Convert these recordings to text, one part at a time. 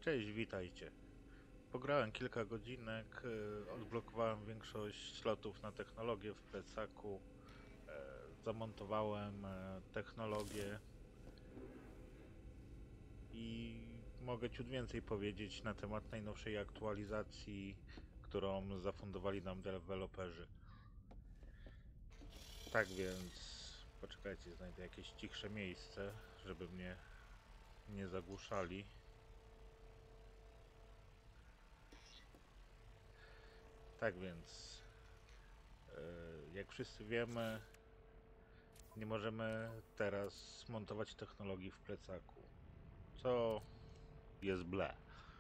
Cześć, witajcie. Pograłem kilka godzinek, odblokowałem większość slotów na technologię w plecaku, zamontowałem technologię i mogę ciut więcej powiedzieć na temat najnowszej aktualizacji, którą zafundowali nam deweloperzy. Tak więc, poczekajcie, znajdę jakieś cichsze miejsce, żeby mnie nie zagłuszali. Tak więc, jak wszyscy wiemy, nie możemy teraz montować technologii w plecaku, co jest ble.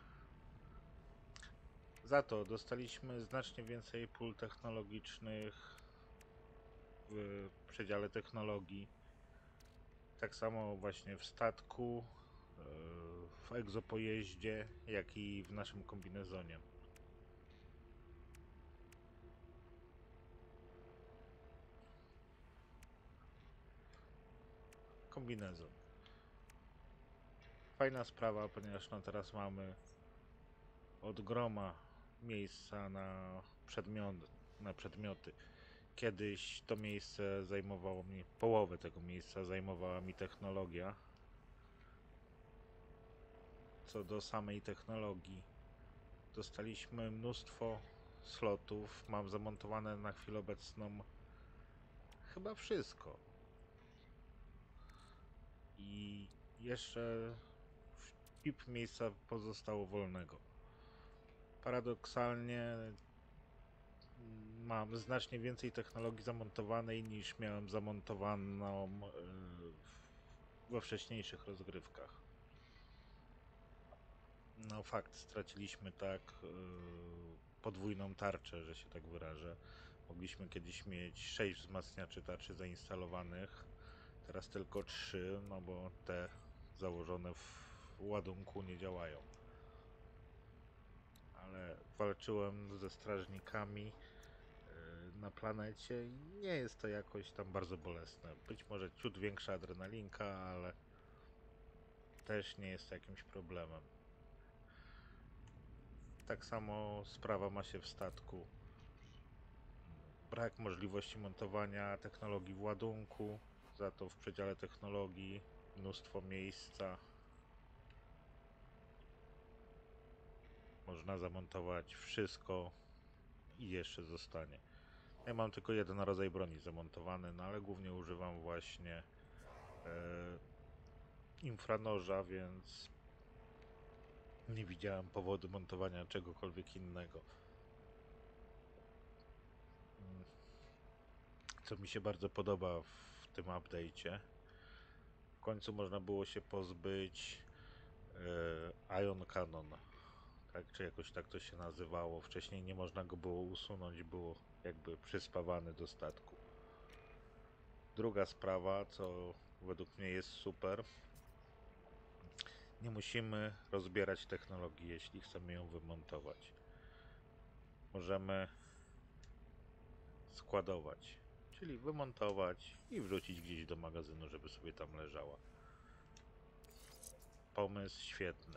Za to dostaliśmy znacznie więcej pól technologicznych w przedziale technologii. Tak samo właśnie w statku, w egzopojeździe, jak i w naszym kombinezonie. Kombinezon. Fajna sprawa, ponieważ no teraz mamy od groma miejsca na przedmioty. Kiedyś to miejsce zajmowało mi, połowę tego miejsca zajmowała mi technologia. Co do samej technologii, dostaliśmy mnóstwo slotów. Mam zamontowane na chwilę obecną chyba wszystko. I jeszcze pip miejsca pozostało wolnego. Paradoksalnie mam znacznie więcej technologii zamontowanej niż miałem zamontowaną we wcześniejszych rozgrywkach. No fakt, straciliśmy tak podwójną tarczę, że się tak wyrażę. Mogliśmy kiedyś mieć 6 wzmacniaczy tarczy zainstalowanych, teraz tylko 3, no bo te założone w ładunku nie działają. Ale walczyłem ze strażnikami na planecie i nie jest to jakoś tam bardzo bolesne. Być może ciut większa adrenalinka, ale też nie jest to jakimś problemem. Tak samo sprawa ma się w statku. Brak możliwości montowania technologii w ładunku, za to w przedziale technologii mnóstwo miejsca. Można zamontować wszystko i jeszcze zostanie. Ja mam tylko jeden rodzaj broni zamontowany, no ale głównie używam właśnie infranoża, więc nie widziałem powodu montowania czegokolwiek innego. Co mi się bardzo podoba w tym update'cie, w końcu można było się pozbyć Ion Cannon, tak, czy jakoś tak to się nazywało. Wcześniej nie można go było usunąć, było jakby przyspawany do statku. Druga sprawa, co według mnie jest super, nie musimy rozbierać technologii, jeśli chcemy ją wymontować. Możemy składować, czyli wymontować i wrzucić gdzieś do magazynu, żeby sobie tam leżała. Pomysł świetny.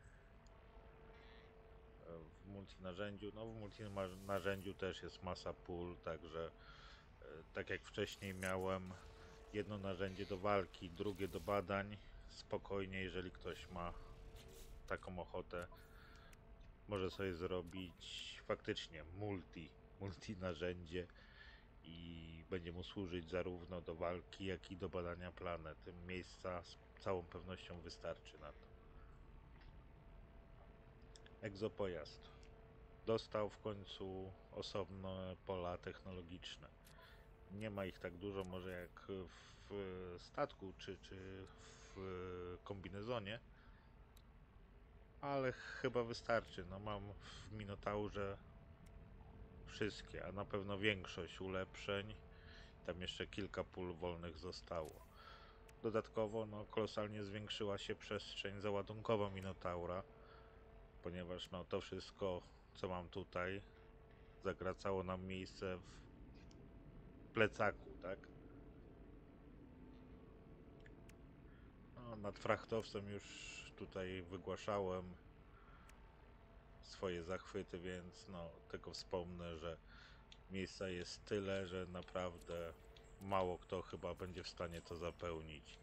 W multinarzędziu, no w multinarzędziu też jest masa pól, także tak jak wcześniej miałem jedno narzędzie do walki, drugie do badań, spokojnie, jeżeli ktoś ma taką ochotę, może sobie zrobić faktycznie multi narzędzie i będzie mu służyć zarówno do walki, jak i do badania planet. Miejsca z całą pewnością wystarczy na to. Egzopojazd dostał w końcu osobne pola technologiczne. Nie ma ich tak dużo, może jak w statku czy w kombinezonie, ale chyba wystarczy. No mam w Minotaurze wszystkie, a na pewno większość ulepszeń. Tam jeszcze kilka pól wolnych zostało. Dodatkowo no, kolosalnie zwiększyła się przestrzeń załadunkowa Minotaura, ponieważ no, to wszystko, co mam tutaj, zagracało nam miejsce w plecaku, tak? No, nad frachtowcem już tutaj wygłaszałem swoje zachwyty, więc no, tylko wspomnę, że miejsca jest tyle, że naprawdę mało kto chyba będzie w stanie to zapełnić.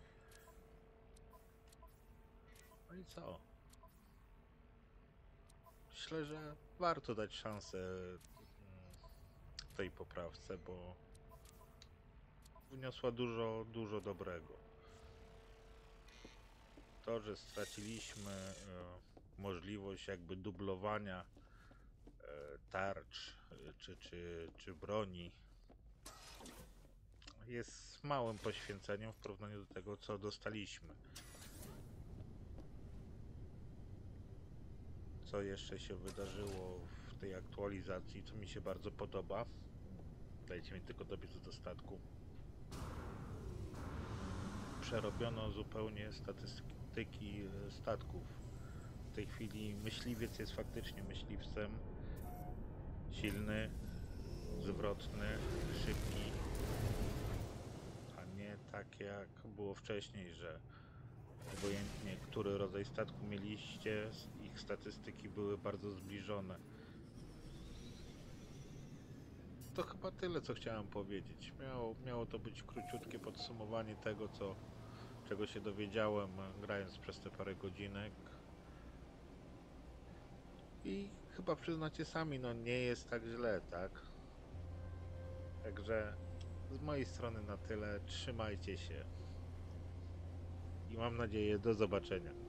No i co? Myślę, że warto dać szansę tej poprawce, bo wniosła dużo, dużo dobrego. To, że straciliśmy możliwość jakby dublowania tarcz czy broni, jest małym poświęceniem w porównaniu do tego, co dostaliśmy. Co jeszcze się wydarzyło w tej aktualizacji, co mi się bardzo podoba. Dajcie mi tylko dobiec do statku. Przerobiono zupełnie statystyki statków. W tej chwili myśliwiec jest faktycznie myśliwcem. Silny, zwrotny, szybki, a nie tak jak było wcześniej, że obojętnie który rodzaj statku mieliście, ich statystyki były bardzo zbliżone. To chyba tyle, co chciałem powiedzieć. Miało to być króciutkie podsumowanie tego, czego się dowiedziałem, grając przez te parę godzinek. I chyba przyznacie sami, no nie jest tak źle, tak? Także z mojej strony na tyle. Trzymajcie się. I mam nadzieję do zobaczenia.